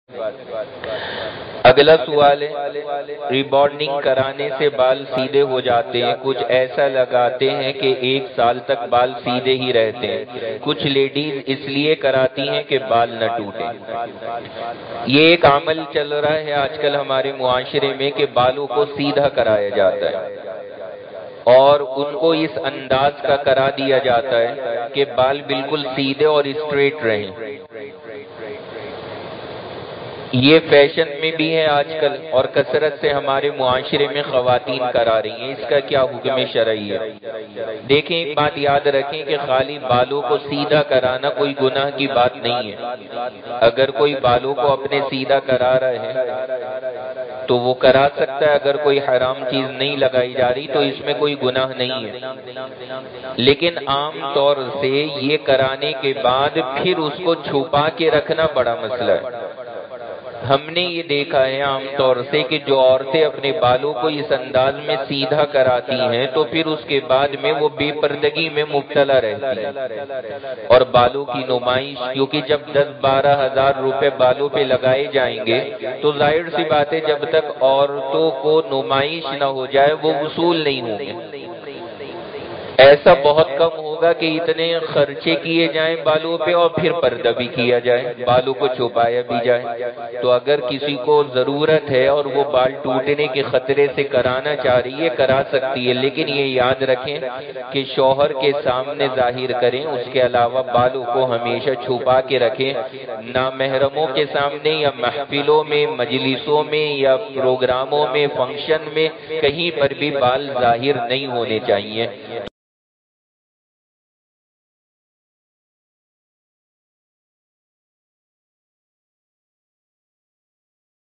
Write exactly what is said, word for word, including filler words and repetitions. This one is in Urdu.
اگلا سوال ہے، ریبارڈنگ کرانے سے بال سیدھے ہو جاتے ہیں، کچھ ایسا لگاتے ہیں کہ ایک سال تک بال سیدھے ہی رہتے ہیں، کچھ لیڈیز اس لیے کراتی ہیں کہ بال نہ ٹوٹیں۔ یہ ایک عمل چل رہا ہے آج کل ہمارے معاشرے میں کہ بالوں کو سیدھا کرایا جاتا ہے اور ان کو اس انداز کا کرا دیا جاتا ہے کہ بال بالکل سیدھے اور اسٹریٹ رہیں۔ یہ فیشن میں بھی ہے آج کل اور کثرت سے ہمارے معاشرے میں خواتین کرا رہی ہیں۔ اس کا کیا حکم شرعی ہے؟ دیکھیں، ایک بات یاد رکھیں کہ خالی بالوں کو سیدھا کرانا کوئی گناہ کی بات نہیں ہے۔ اگر کوئی بالوں کو اپنے سیدھا کرا رہا ہے تو وہ کرا سکتا ہے، اگر کوئی حرام چیز نہیں لگائی جا رہی تو اس میں کوئی گناہ نہیں ہے۔ لیکن عام طور سے یہ کرانے کے بعد پھر اس کو چھپا کے رکھنا بڑا مسئلہ ہے۔ ہم نے یہ دیکھا ہے عام طور سے کہ جو عورتیں اپنے بالوں کو اس انداز میں سیدھا کراتی ہیں تو پھر اس کے بعد میں وہ بے پردگی میں مبتلا رہتی ہیں اور بالوں کی نمائش، کیونکہ جب دس بارہ ہزار روپے بالوں پہ لگائے جائیں گے تو ظاہر سی بات ہے جب تک عورتوں کو نمائش نہ ہو جائے وہ وصول نہیں ہوں گے۔ ایسا بہت کم ہوگا کہ اتنے خرچے کیے جائیں بالوں پہ اور پھر پردہ بھی کیا جائے، بالوں کو چھپایا بھی جائے۔ تو اگر کسی کو ضرورت ہے اور وہ بال ٹوٹنے کے خطرے سے کرانا چاہ رہی ہے، کرا سکتی ہے، لیکن یہ یاد رکھیں کہ شوہر کے سامنے ظاہر کریں، اس کے علاوہ بالوں کو ہمیشہ چھپا کے رکھیں۔ نامحرموں کے سامنے یا محفلوں میں، مجلسوں میں یا پروگراموں میں، فنکشن میں کہیں پر بھی بال ظاہر نہیں ہونے چاہیے۔